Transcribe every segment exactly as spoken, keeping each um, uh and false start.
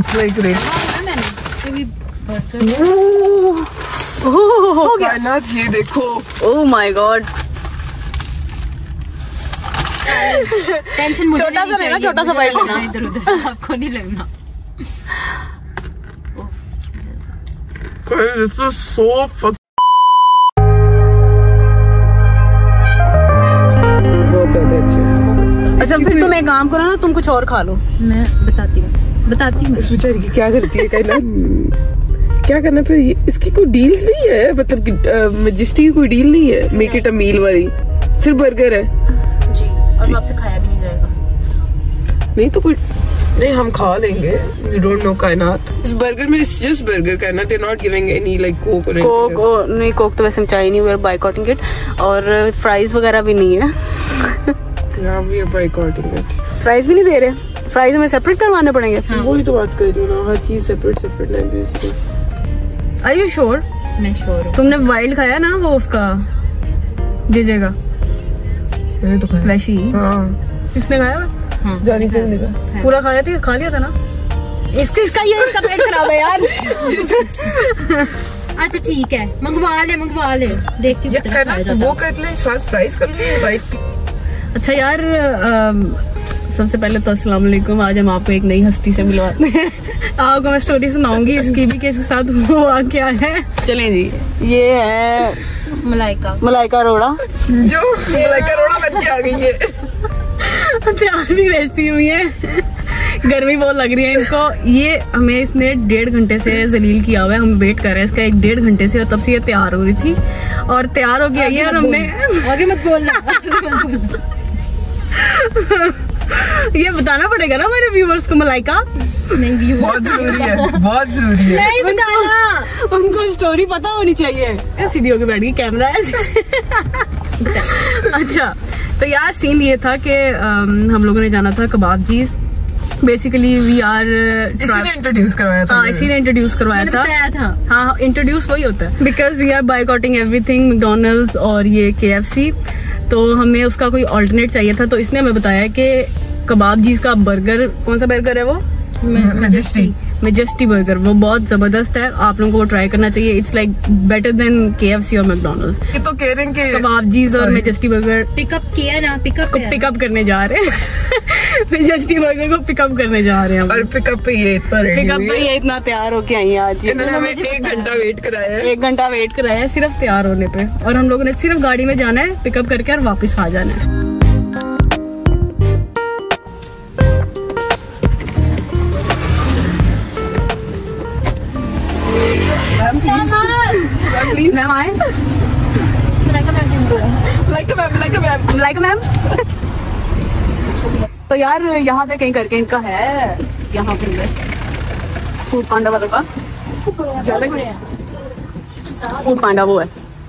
It's like really. हो गया ना, ये देखो। Oh my God. टेंशन मुझे छोटा सा लेना, छोटा सा बाइट लेना, इधर उधर आपको नहीं लगना। This is so fuck. बहुत ज्यादा अच्छा। अच्छा फिर तुम एक काम करो ना, तुम कुछ और खा लो। मैं बताती हूँ बताती हूँ इस बेचारी की क्या करती है कायनात? क्या करना फिर? ये इसकी कोई डील्स नहीं है, मतलब कि मैजेस्टी की कोई डील नहीं है मेक इट अ मील वाली, सिर्फ बर्गर है जी, और वो आपसे खाया भी नहीं जाएगा। नहीं तो कोई नहीं, हम खा लेंगे। यू डोंट नो कायनात, इस बर्गर में it's just burger Kainat, they are not giving any like coke और कोक और नहीं, कोक तो वैसे हम चाहिए नहीं, वी आर बायकॉटिंग इट, और फ्राइज वगैरह भी नहीं है। यार we are boycotting it. Fries भी नहीं दे रहे, फ्राइज हमें सेपरेट करवाने पड़ेंगे। हाँ। वही तो बात कर रही हूँ ना, हर चीज separate separate language. Are you sure? मैं श्योर हूँ। तुमने वाइल्ड खाया ना, वो उसका जेजे का? मैंने तो खाया। वैशी? हाँ। किसने खाया? हाँ, जानी चाहिए का पूरा खाया था, खा लिया था ना? इसका इसका ये इसका पेट खराब है यार। अच्छा ठीक है, मंगवा ले मंगवा ले, देखती हूँ कितना खाया जाता है। वो कर ले, साथ फ्राइज कर ले वाइट। अच्छा यार, सबसे पहले तो अस्सलाम वालेकुम। आज हम आपको एक नई हस्ती से मिलवाते हैं। आपको मैं स्टोरी सुनाऊंगी इसकी भी कि इसके साथ हुआ क्या है। चलें जी, ये है मलाइका मलाइका अरोड़ा, जो मलाइका अरोड़ा बन के आ गई है। तैयार भी वैसी हुई है, गर्मी बहुत लग रही है इनको। ये हमें इसने डेढ़ घंटे से जलील किया हुआ है, हम वेट कर रहे हैं इसका एक डेढ़ घंटे से, और तब से ये तैयार हो रही थी और तैयार हो गया ये, और हमने आगे मत बोलना। ये बताना पड़ेगा ना हमारे व्यूवर्स को मलाइका। नहीं भी बहुत जरूरी है, बहुत जरूरी है। नहीं बताना, उनको स्टोरी पता होनी चाहिए। सीधी होके बैठ गई, कैमरा है। अच्छा तो यार सीन ये था कि हम लोगों ने जाना था Kabab ji. Basically we are, इसी ने इंट्रोड्यूस करवाया था। हाँ इसी ने इंट्रोड्यूस करवाया था, बताया था। हाँ इंट्रोड्यूस वही होता है, because we are boycotting everything, McDonald's और ये के एफ सी, तो हमें उसका कोई ऑल्टरनेट चाहिए था। तो इसने हमें बताया कि कबाब जी का बर्गर, कौन सा बर्गर है वो? मैजेस्टी मैजेस्टी बर्गर, वो बहुत जबरदस्त है, आप लोगों को वो ट्राई करना चाहिए। It's like better than K F C और मैकडॉनल्ड्स। ये तो कह रहे हैं कि कबाब जीज और मैजेस्टी बर्गर पिकअप किया ना, पिकअप को पिकअप करने जा रहे हैं। मैजेस्टी बर्गर को पिकअप करने जा रहे हैं, और पिकअप पे ये इतना रेडी पिकअप हुई पे है। ये इतना तैयार होके आई है आज। इन्होंने हमें एक घंटा वेट कराया है, एक घंटा वेट कराया है सिर्फ तैयार होने पे, और हम लोगों ने सिर्फ गाड़ी में जाना है, पिकअप करके और वापस आ जाना है। प्लीज मैम आए, like a ma'am, like a ma'am, like ma'am. तो यार यहाँ पे कहीं करके इनका है, यहाँ पे फूड पांडा वालों का फूड पांडा वो है,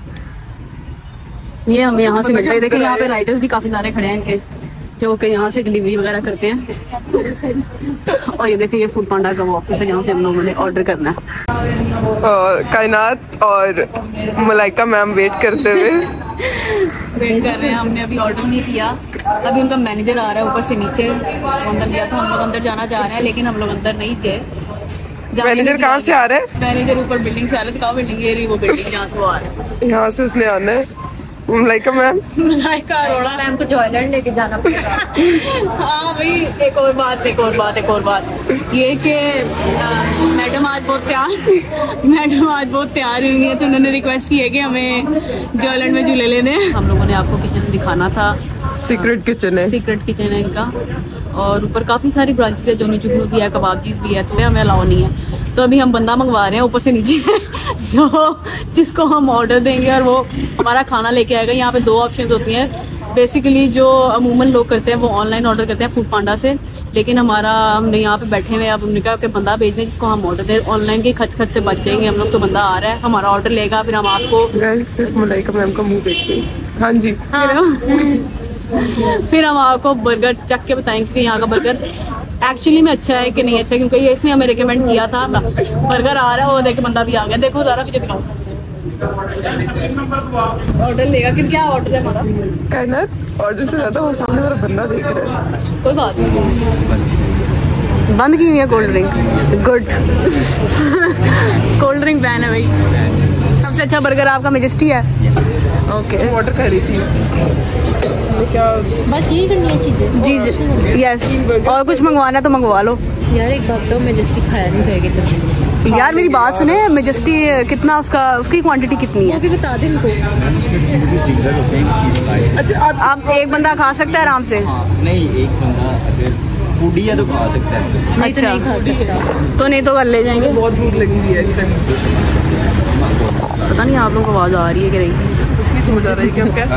ये हमें यहाँ से मिलता है। देखिए यहाँ पे राइडर्स भी काफी सारे खड़े हैं इनके, जो कि यहाँ से डिलीवरी वगैरह करते हैं। और ये देखिए ये फूड पांडा का वो ऑफिस है जहाँ से हम लोगों ने ऑर्डर करना है। और कायनात और मलाइका मैम वेट करते हुए वेट कर रहे हैं, हमने अभी ऑर्डर नहीं किया। अभी उनका मैनेजर आ रहा है ऊपर से नीचे, अंदर गया था, हम लोग अंदर जाना चाह रहे हैं लेकिन हम लोग अंदर नहीं गए। मैनेजर कहाँ से आ रहा है? मैनेजर ऊपर बिल्डिंग से आ रहे थे, कहाँ बिल्डिंग? ये रही वो बिल्डिंग जहाँ से वो आ रहा है, यहाँ से उसने आना है। मलाइका मैम, मलाइका अरोड़ा मैम को जॉयलैंड लेके जाना पड़ेगा। हाँ भाई, एक और बात एक और बात एक और बात ये कि मैडम आज बहुत तैयार मैडम आज बहुत तैयार हुई है, तो उन्होंने रिक्वेस्ट की है कि हमें जॉयलैंड में झूले लेने। हम लोगों ने आपको किचन दिखाना था, सीक्रेट किचन है, सीक्रेट किचन है इनका, और ऊपर काफी सारी ब्रांचेस है, जोनी जुगनू भी है, कबाब चीज भी है, तो हमें अलाउ नहीं है। तो अभी हम बंदा मंगवा रहे हैं ऊपर से नीचे जो जिसको हम ऑर्डर देंगे और वो हमारा खाना लेके आएगा। यहाँ पे दो ऑप्शन होती हैं बेसिकली, जो अमूमन लोग करते हैं वो ऑनलाइन ऑर्डर करते हैं फूड पांडा से, लेकिन हमारा हमने यहाँ पे बैठे हुए, अब हमने कहा कि बंदा भेज दें जिसको हम ऑर्डर दें, ऑनलाइन के खच खच से बच जाएंगे हम लोग। तो बंदा आ रहा है, हमारा ऑर्डर लेगा, फिर हम आपको सिर्फ मलाइका मैम का मुंह देखते हैं। हाँ जी, फिर हम आपको बर्गर चख के बताएंगे कि यहाँ का बर्गर एक्चुअली में अच्छा है कि नहीं अच्छा, क्योंकि ये इसने हमें रिकमेंड किया था। बर्गर आ रहा है, वो देखे बंदा भी आ गया, देखो ज़रा पीछे दिखाओ। ऑर्डर लेगा कि क्या ऑर्डर है हमारा? कायनात ऑर्डर से ज्यादा वो सामने वाला बंदा देख रहा है। कोई बात नहीं, बंद की हुई है cold drink. Good. Cold drink ban है भाई। सबसे अच्छा बर्गर आपका मेजेस्टी है। ओके ऑर्डर कर रही थी क्या? बस यही करनी है चीजें। जी जी यस। और कुछ मंगवाना है तो मंगवा लो यार। एक बात तो मेजेस्टिक खाया नहीं जाएगी तो यार मेरी बात सुने। मेजेस्टी कितना उसका उसकी क्वांटिटी कितनी है? वो भी बता दे इनको। अच्छा आप, आप एक बंदा खा सकता है आराम से? नहीं, एक बंदा अगर फूडी है तो खा सकता है। नहीं तो नहीं खा सकता। तो नहीं तो कल ले जाएंगे। बहुत भूख लगी हुई है इस टाइम। पता नहीं आप लोगों को आवाज आ रही है कि नहीं। कुछ नहीं समझ आ रही क्या क्या?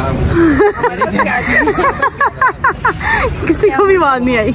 किसी को भी आवाज नहीं आई।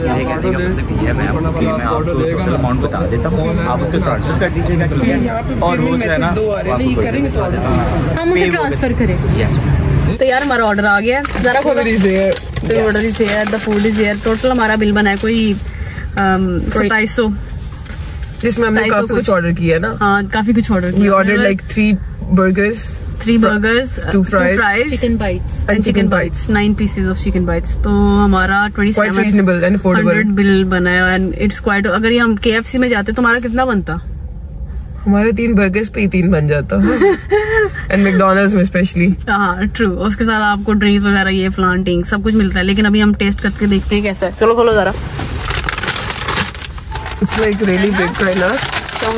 अमाउंट बता देता हूँ, आप उसको ट्रांसफर कर दीजिएगा, ठीक है? और वो जो है ना हम उसे ट्रांसफर करें। तो यार हमारा ऑर्डर आ गया है। जरा खोलो। Order is here, the food is here. Total हमारा बिल बना है कोई सताईस सौ, जिसमें हमने काफी कुछ ऑर्डर किया है ना। हाँ काफी कुछ ऑर्डर किया। We ordered like three burgers, three burgers, two fries, chicken bites and chicken bites, nine pieces of chicken bites. तो हमारा quite reasonable and affordable. hundred bill बना है and it's quite। अगर ये हम K F C में जाते तो हमारा कितना बनता? हमारे तीन बर्गर्स पे ही तीन बन जाता। एंड मैकडॉनल्ड्स में स्पेशली। हाँ ट्रू। उसके साथ आपको ड्रिंक वगैरह ये फ्लांटिंग सब कुछ मिलता है। लेकिन अभी हम टेस्ट करके देखते हैं कैसा है। चलो खोलो जरा। It's like really big kind of.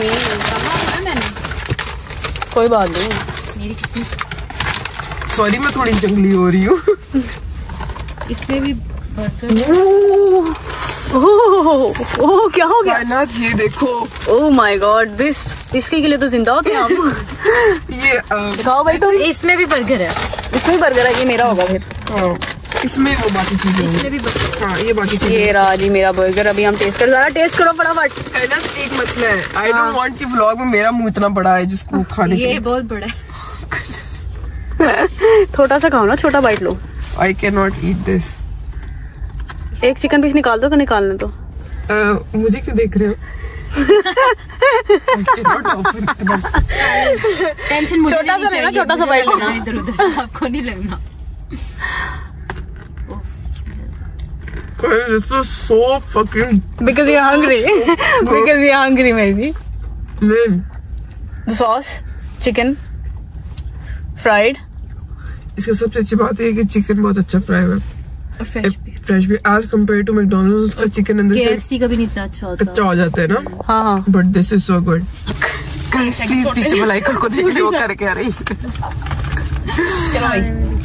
कोई बात नहीं। मेरी किसी सॉरी मैं थोड़ी जंगली हो रही हूँ। इसमें भी ओह क्या हो गया? कायनात ये देखो। ओह माय गॉड दिस इसके के लिए तो जिंदा होते हैं आप। ये uh, दिखाओ भाई तुम। इसमें भी बर्गर है। इसमें भी बर्गर है। ये मेरा होगा फिर। हाँ, इसमें वो बाकी चीजें होंगी। इसमें भी बर्गर। हाँ ये बाकी चीजें। ये रहा जी मेरा बर्गर। अभी हम टेस्ट कर। जरा टेस्ट करो फटाफट। कायनात एक मसला है। आई डोंट वांट कि व्लॉग में मेरा मुंह इतना बड़ा है जिसको खाने ये के। बहुत बड़ा है। छोटा सा खाओ ना, छोटा बाइट लो। I can not eat this. एक चिकन पीस निकाल दो कि निकालने तो। uh, मुझे क्यों देख रहे हो? टेंशन मुझे छोटा सा नहीं लेना, चाहिए। छोटा सा मुझे बाइट लगना लेना। इधर उधर आपको नहीं लगना। This is so fucking Because you're hungry. Because you're hungry maybe. man. The sauce, chicken, fried. इसका सबसे अच्छी बात है कि चिकन बहुत अच्छा फ्राई है। और फ्रेश भी। फ्रेश भी एज कम्पेयर टू मैकडॉनल्ड्स का चिकन अंदर K से F C का भी नहीं इतना अच्छा होता। कच्चा हो जाता है ना। हाँ हाँ। But this is so good. Guys please पीछे वाला आइकन को देखिए वो करके आ रही है। चलो भाई।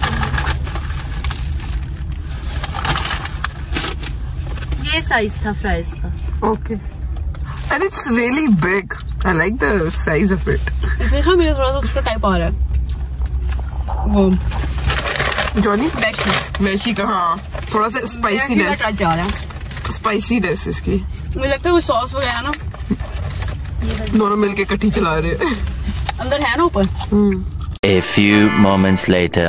ये साइज था फ्राइज का। Okay and it's really big. I like the size of it. इसमें ना मुझे थोड़ा सा उसका टाइप आ रहा है। वो जॉनी वैशी वैशी का। हाँ थोड़ा सा स्पाइसीनेस टच आ रहा है। स्पाइसीनेस इसकी। मुझे लगता है वो सॉस वगैरह ना दोनों मिलके इकट्ठी चला रहे हैं। अंदर है ना ऊपर। A few moments later.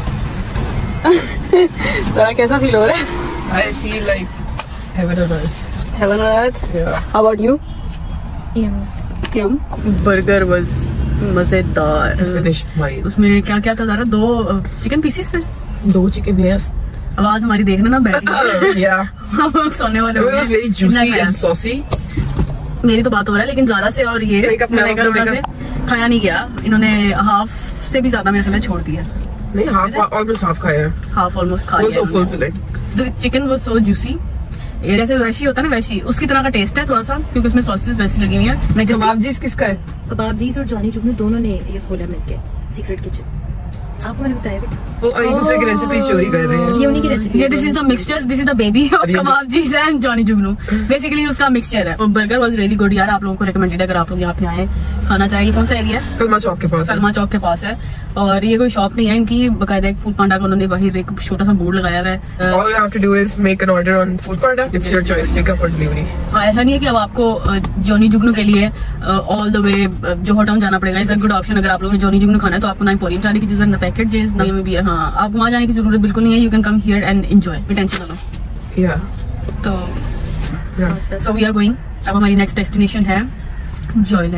तो कैसा फील हो रहा है? I feel like heaven on earth. Heaven on earth. Yeah. How about you? Yum. Yum. Burger was मजेदार। Finish mine. उसमें क्या क्या था जरा? दो चिकन पीसेस थे। दो चिकन yes. आवाज हमारी देखना ना बैठ रही है। Yeah. हम लोग सोने वाले हो It was गए। very juicy इतना and saucy. मेरी तो बात हो रहा है लेकिन ज़ारा से और ये Make up, Malaika make up, रोड़ा make से खाया नहीं गया। इन्होंने हाफ से भी ज्यादा मेरे ख्याल में छोड़ दिया। नहीं half almost half खाया। हाफ ऑलमोस्ट खा It was लिया so fulfilling. The chicken was so juicy. ये जैसे वैशी होता है ना वैशी उसकी तरह का टेस्ट है थोड़ा सा क्योंकि उसमें सॉसेस वैसी लगी हुई है। मैं जब कबाब जीस किसका है? कबाब जीस और जॉनी जुगनू दोनों ने ये खोला मिलके सीक्रेट किचन। आपको मैंने बताया बेटा। वो एक दूसरे की रेसिपी चोरी कर रहे हैं। ये उन्हीं की रेसिपी। ये this is the mixture this is the baby of Kababjees and Johnny Jugnu. Basically उसका मिक्सचर है। और बर्गर वाज रियली गुड यार। आप लोगों को रिकमेंडेड अगर आप लोग यहाँ पे आए खाना चाहिए। कौन सा एरिया है? कलमा चौक के पास। कलमा चौक के पास है। और ये कोई शॉप नहीं है इनकी। बकायदा एक फूड पांडा का उन्होंने बाहर एक छोटा सा बोर्ड लगाया हुआ है। All you have to do is make an order on Food Panda. It's your choice, pick up or delivery. हाँ ऐसा नहीं है कि अब आपको अ, जॉनी जुगनू के लिए ऑल द वे जो होटल जाना पड़ेगा। Is a good option. अगर आप लोगों ने जॉनी जुगनू खाना है तो आपको ना पोरियम जाने की जरूरत, ना पैकेट ना में भी है। हाँ आप वहाँ जाने की जरूरत बिल्कुल नहीं है। You can come here and enjoy. Tension ना लो। Yeah. तो Yeah. So we are going. अब हमारी नेक्स्ट डेस्टिनेशन है जॉयलैंड।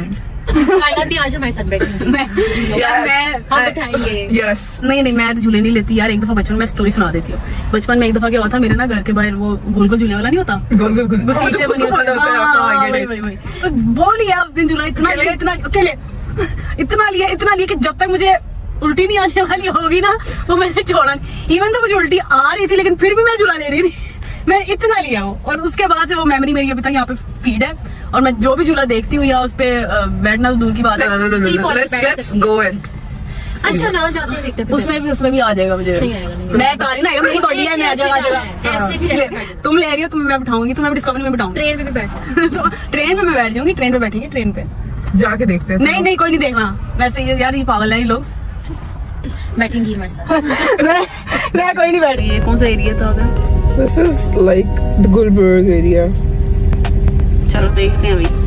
कायनात भी आज हमारे साथ बैठी मैं यार मैं हम बैठाएंगे। यस नहीं नहीं मैं तो झूले नहीं लेती यार। एक दफा बचपन में स्टोरी सुना देती हूँ। बचपन में एक दफा क्या हुआ था, मेरे ना घर के बाहर वो गोल गोल झूले वाला नहीं होता, गोल गोल गोल वो सीटें बनी होती हैं। हाँ, वही, वही, वही। तो वो लिया उस दिन झूला, इतना लिया, इतना अकेले इतना लिया इतना लिया कि जब तक मुझे उल्टी नहीं आने वाली होगी ना वो मैंने छोड़ा। इवन तो मुझे उल्टी आ रही थी लेकिन फिर भी मैं झूला ले रही थी। मैं इतना लिया वो, और उसके बाद से वो मेमोरी मेरी अभी तक यहाँ पे फीड है। और मैं जो भी झूला देखती हूँ या उस पे बैठना तो दूर की बात है। Let's go in. अच्छा ना जाते हैं देखते हैं। उसमें भी उसमें भी आ जाएगा मुझे। नहीं आएगा, नहीं मैं कारी ना आएगा, मेरी बॉडी है, मैं आ जाएगा आ जाएगा। ऐसे भी ऐसे बैठ तुम ले रही हो, तुम मैं बिठाऊंगी, तुम्हें डिस्कवरी में बिठाऊंगी। ट्रेन पे भी बैठे तो ट्रेन पे मैं बैठ जाऊंगी, ट्रेन पे बैठेंगे, ट्रेन पे जाके देखते हैं। नहीं नहीं कोई नहीं देखना। वैसे ये यार ये पागल है ये लोग। बैठेंगी हमारे साथ। मैं मैं कोई नहीं बैठ रही है। कौन सा एरिया था अगर? This is like the Gulberg area. चलो देखते हैं अभी।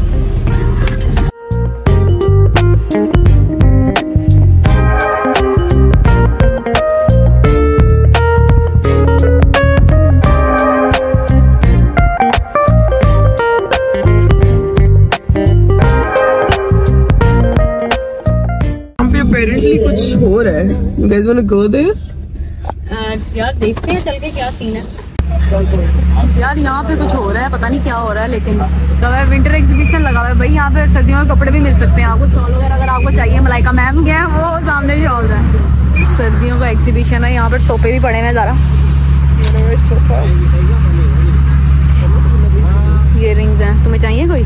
Apparently कुछ हो रहा है। You guys wanna go there? यार देखते हैं चल के क्या सीन है। यार यहाँ पे कुछ हो रहा है, पता नहीं क्या हो रहा है, लेकिन विंटर एग्जीबिशन लगा हुआ है भाई। यहाँ पे सर्दियों के कपड़े भी मिल सकते हैं आपको। शॉल वगैरह अगर आपको चाहिए, मलाइका मैम क्या है वो सामने शॉल है। सर्दियों का एग्जीबिशन है। यहाँ पे टोपे भी पड़े हैं ज़रा। ये रिंग्स हैं, तुम्हें चाहिए कोई?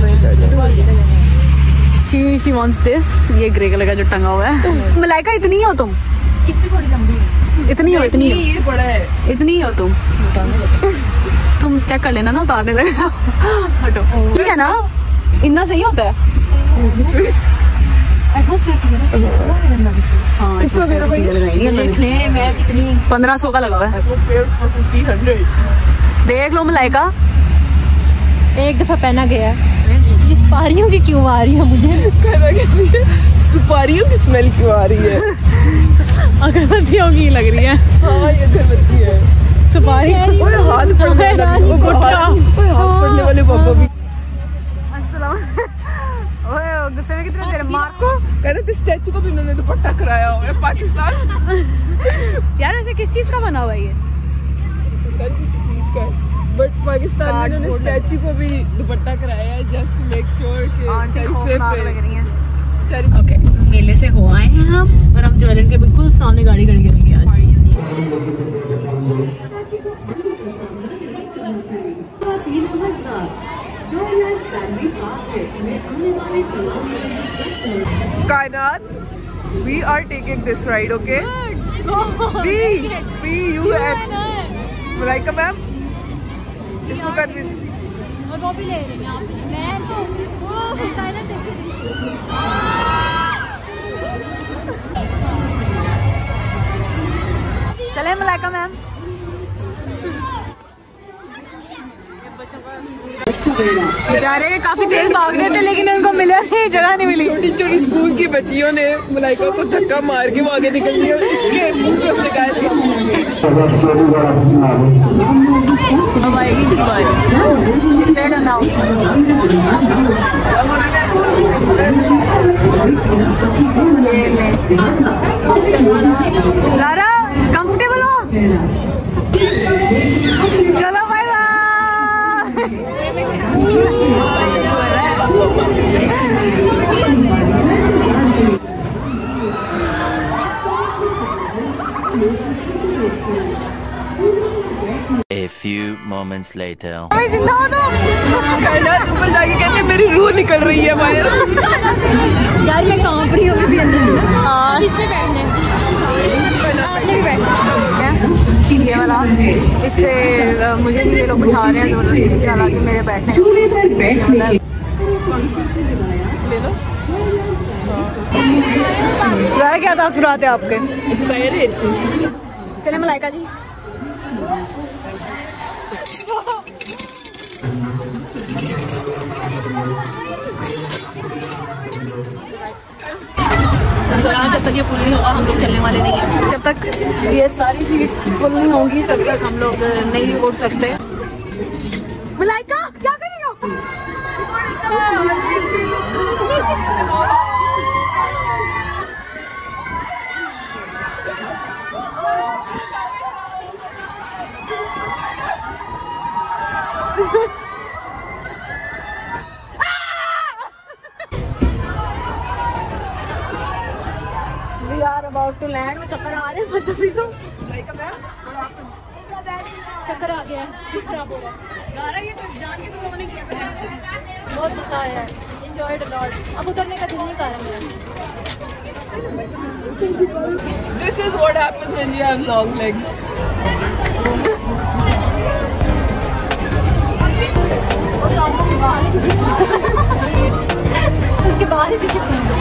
She she wants this. ये ग्रे कलर का जो टंगा हुआ है। मलाइका इतनी हो तुम? इससे थोड़ी लंबी है। इतनी हो इतनी हो ये बड़ा है। इतनी हो तुम? तुम चेक कर लेना ना, उतारने लगेगा। हटो। ठीक है ना, इतना सही होता है। हाँ देख ले मैं कितनी पंद्रह सौ का लगा हुआ है। देख लो मलाइका, एक दफा पहना गया। ये सुपारियों की क्यों आ रही है मुझे? सुपारियों की स्मेल क्यों आ रही है? अगरबत्तियों की लग रही है। हाँ ये अगरबत्ती है। सुपारी हाथ पड़ने वाले पापा भी। गुस्से में कितने देर मार को कह रहे थे स्टैचू को भी इन्होंने दुपट्टा कराया हुआ है पाकिस्तान। यार वैसे किस चीज का बना हुआ है ये? चीज का बट पाकिस्तान में इन्होंने स्टैचू को भी दुपट्टा कराया है जस्ट टू मेक श्योर कि सेफ रहे। ओके, मेले से हो आए हैं हम और हम ज्वेलर के बिल्कुल सामने गाड़ी खड़ी करेंगे आज। कायनात, we are taking this ride, okay? We, we, you and Malaika ma'am इसको कन्विंस। और वो भी ले रही हैं आप। मैं तो वो कायनात देख रही चले मलाइका मैम। बेचारे काफी तेज भाग रहे थे लेकिन उनको मिला नहीं, जगह नहीं मिली। छोटी छोटी स्कूल की बच्चियों ने मलाइका को धक्का मार के वो आगे निकल गई और इसके मुंह पे उसने कहा अब आएगी इनकी बारी। ज़ारा कंफर्टेबल हो? चलो bye bye. A few moments later. जिंदा हो तुम? ऊपर जाके कहते मेरी रूह निकल रही है बाहर। यार मैं कांप रही हूँ भी अंदर से। हाँ इसमें बैठना है। आपने भी बैठना है। ये वाला इस पे मुझे भी ये लोग उठा रहे हैं जबरदस्ती, हालांकि मेरे बैठने ले लो। ज़रा क्या तासुरात है आपके? एक्साइटेड। चले मलाइका जी। तो यहाँ जब तक ये फुल नहीं होगा हम लोग चलने वाले नहीं हैं। जब तक ये सारी सीट्स फुल नहीं होंगी तब तक हम लोग नहीं उड़ सकते। मलाइका क्या कर रही हो? आर अबाउट टू लैंड में चक्कर आ रहे हैं बदतमीजों चक्कर आ गया खराब हो रहा है ये तो जान के तो लोगों ने किया बहुत मजा आया है एंजॉयड अ लॉट अब उतरने का दिल नहीं कर रहा मेरा This is what happens when you have long legs. उसके बाद ही कितने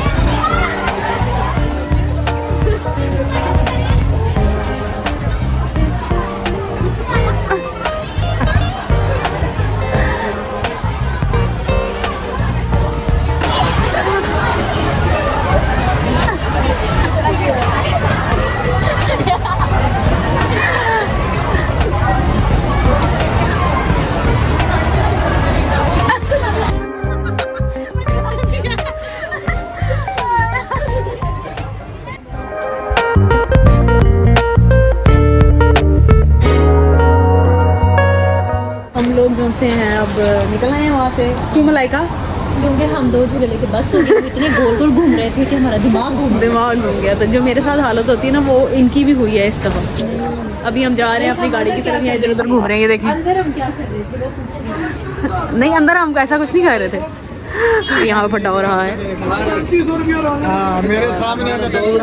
से हैं अब निकलना है वहाँ से। क्यों मलाइका? क्योंकि हम दो झूले लेके बस हो गए, इतने गोल गोल घूम रहे थे कि हमारा दिमाग घूम दिमाग घूम गया। तो जो मेरे साथ हालत होती है ना वो इनकी भी हुई है इस तरह। अभी हम जा रहे हैं अपनी गाड़ी की तरफ, इधर उधर घूम रहे हैं। ये देखें अंदर हम क्या कर रहे थे वो पूछ नहीं, अंदर हम ऐसा कुछ नहीं कर रहे थे। यहाँ पे फटा हो रहा है मेरे सामने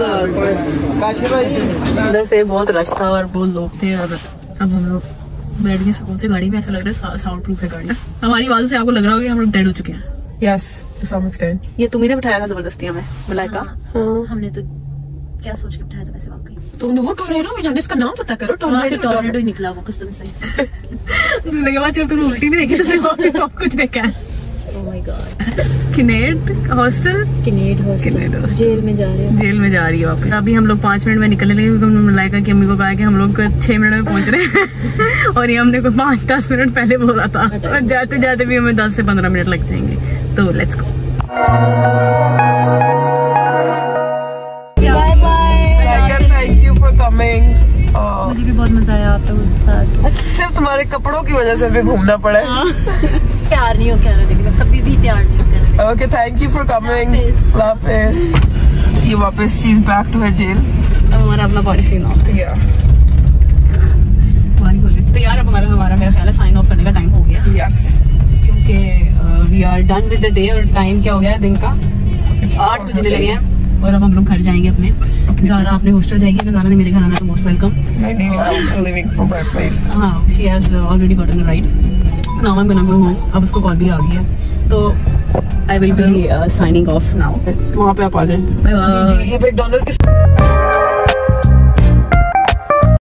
अंदर से बहुत रश था और बहुत लोग थे। और अब हम लोग बैठ गए सुकून से गाड़ी में। ऐसा लग रहा है साउंड प्रूफ है गाड़ी। हमारी आवाज़ से आपको लग रहा होगा हम लोग डेड हो चुके हैं। Yes, to some extent. ये तुम्ही ने बिठाया था जबरदस्ती हमें मलाइका। हाँ। हमने तो क्या सोच के बिठाया था वैसे वाकई। तुमने वो टोर्नेडो में जाने इसका नाम पता करो। टोर्नेडो टोर्नेडो ही निकला वो कसम से। तुमने के बाद सिर्फ तुमने उल्टी नहीं देखी, तुमने और भी बहुत कुछ देखा है। Oh my God. Kinnaird hostel Kinnaird hostel jail में जा रहे हैं। जेल में जा रही है वापस। अभी हम लोग पाँच मिनट में निकलने लगे क्योंकि हमने मलाइका की अम्मी को कहा कि हम लोग छह मिनट में पहुंच रहे हैं और ये हमने कोई पाँच दस मिनट पहले बोला था। और जाते जाते भी हमें दस से पंद्रह मिनट लग जाएंगे। तो let's go. Bye bye. Thank you for coming. मुझे भी बहुत मजा आया आप लोगों के साथ। सिर्फ तुम्हारे कपड़ों की वजह से भी घूमना पड़ा है। तैयार नहीं हो कहने लगी, मैं कभी भी तैयार नहीं हो कहने लगी। Okay, thank you for coming. Lafis. ये वापस she's back to her jail. अब हमारा अपना बॉडी सीन ऑफ है। Yeah. हमारी बोली तो यार अब हमारा हमारा मेरा ख्याल है साइन ऑफ करने का टाइम हो गया। Yes. क्योंकि we are done with the day और टाइम क्या हो गया है दिन का आठ बजने लगे हैं और अब हम लोग घर जाएंगे अपने। ज़ारा अपने हॉस्टल जाएगी। ज़ारा ने मेरे घर आना तो most welcome. Leaving for my place. हाँ, she has already gotten a ride. Now I'm gonna go home. अब उसको कॉल भी आ गई है तो I will be uh, signing off now. वहाँ पे आप आ जाए। Bye bye. जी जी ये मैकडॉनल्ड्स के